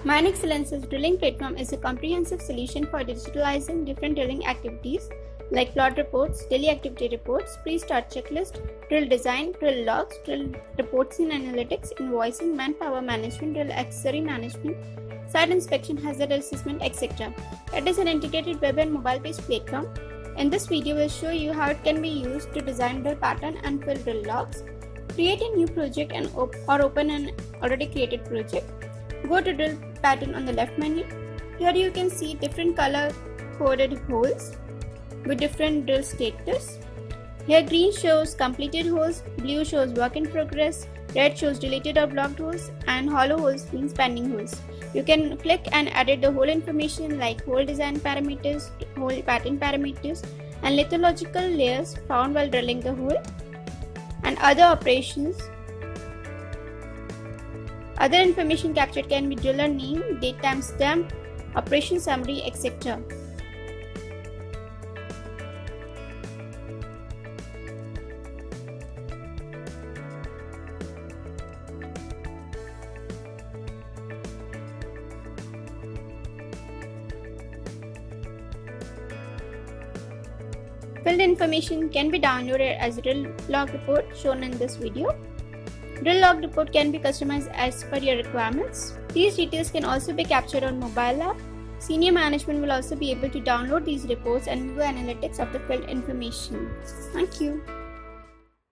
MineExcellence's drilling platform is a comprehensive solution for digitalizing different drilling activities like plot reports, daily activity reports, pre-start checklist, drill design, drill logs, drill reports in analytics, invoicing, manpower management, drill accessory management, site inspection, hazard assessment, etc. It is an integrated web and mobile-based platform. In this video, we'll show you how it can be used to design drill pattern and fill drill logs, create a new project or open an already created project. Go to drill pattern on the left menu. Here you can see different color coded holes with different drill status. Here green shows completed holes, blue shows work in progress, red shows deleted or blocked holes, and hollow holes means pending holes. You can click and edit the hole information like hole design parameters, hole pattern parameters, and lithological layers found while drilling the hole, and other operations. Other information captured can be driller name, date timestamp, operation summary, etc. Filled information can be downloaded as a drill log report shown in this video. Drill log report can be customized as per your requirements. These details can also be captured on mobile app. Senior management will also be able to download these reports and view analytics of the filled information. Thank you.